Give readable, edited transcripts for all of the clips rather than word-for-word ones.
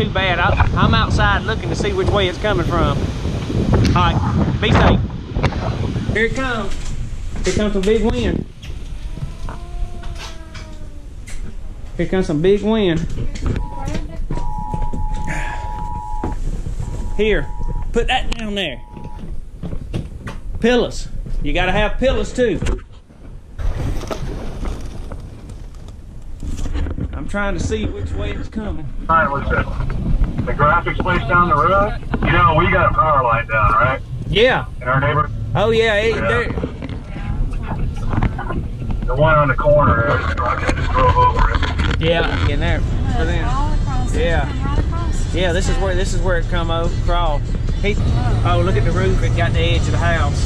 too bad. I'm outside looking to see which way it's coming from. All right, be safe. Here it comes. Here comes some big wind. Here comes some big wind. Here, put that down there. Pillars. You gotta have pillars too. I'm trying to see which way it's coming. All right, what's that? The graphics place down the road? You know, we got a power line down, right? Yeah. In our neighborhood? Oh yeah, The one on the corner, I just drove over it. yeah, in there. For them. Yeah. Yeah, this is where it come across. Oh, look at the roof. It got the edge of the house.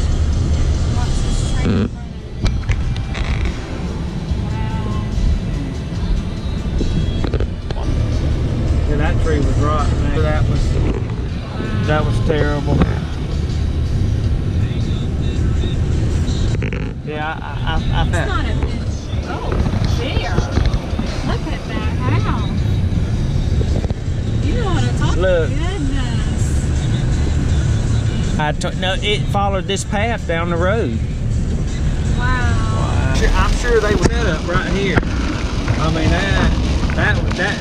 Yeah, that tree was rotten. Man. That was terrible. Yeah, I It's not a bit. Oh, there. Look at that house. You know what I'm talking about. Look. Goodness. No, it followed this path down the road. Wow. I'm sure they were set up right here. I mean that